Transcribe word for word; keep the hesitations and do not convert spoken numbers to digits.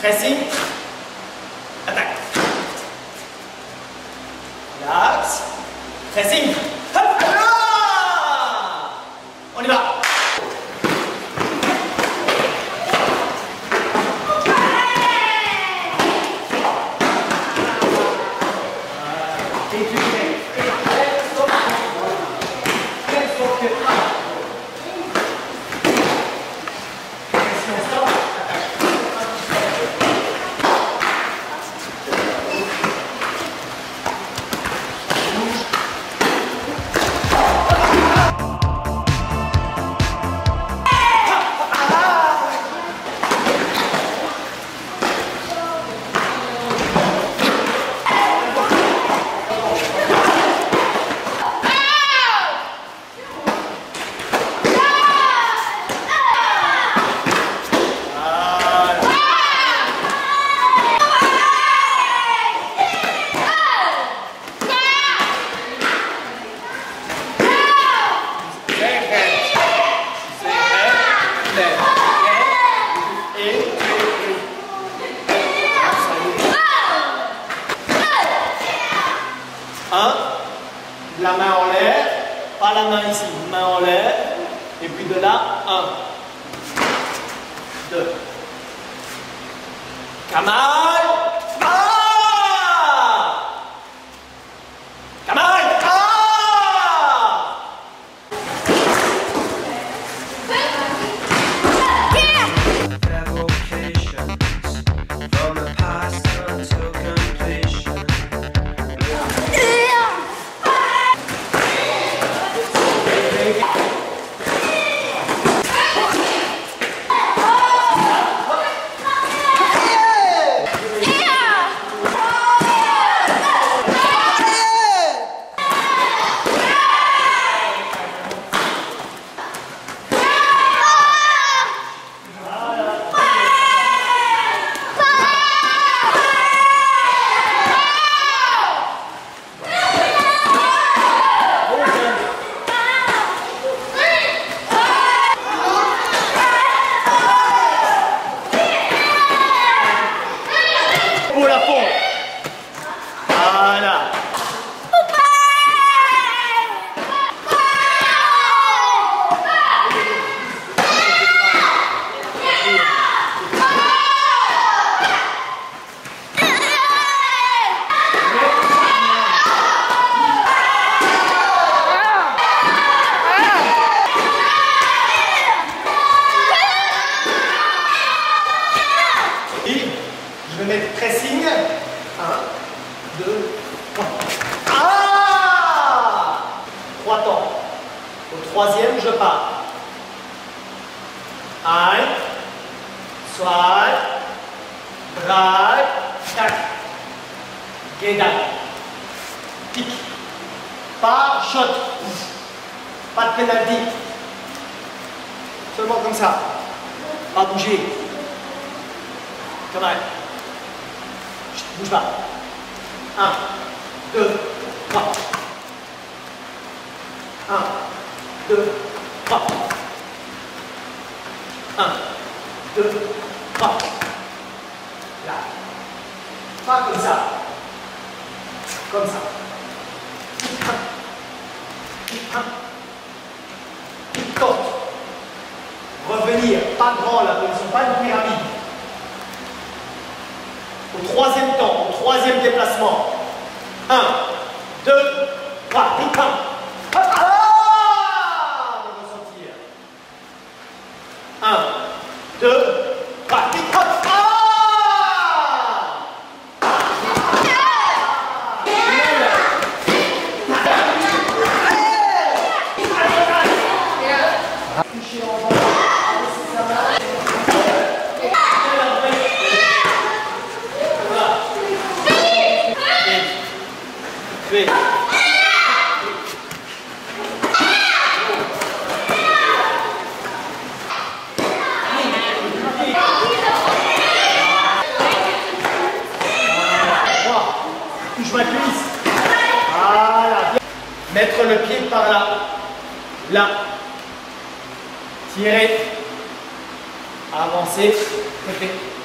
Pressing. Attaque. Relax. Pressing. Hop. Ah, on y va. un, la main en l'air, pas la main ici, main en l'air, et puis de là, un, deux. Kamaï, ah! Kamaï, ah! Pour la pompe. Voilà. Je vais mettre pressing. un, deux, trois. Ah! Trois temps. Au troisième, je pars. un, zwei, drei, tac. Gedan. Pique. Pas shot. Pas de penalty. Seulement comme ça. Pas bouger. Comme ça. Bouge pas. un, deux, trois. un, deux, trois. un, deux, trois. Là. Pas comme ça. Comme ça. Côte. Revenir. Pas grand la position, pas une pyramide. Au troisième temps, au troisième déplacement. un, deux, trois, pique un. Ah! De ressentir. un, deux, trois, pique un. Ah! Toucher en bas. Fais. Touche ma cuisse. Voilà. Mettre le pied par là. Là. Tirer. Avancer. Répétez.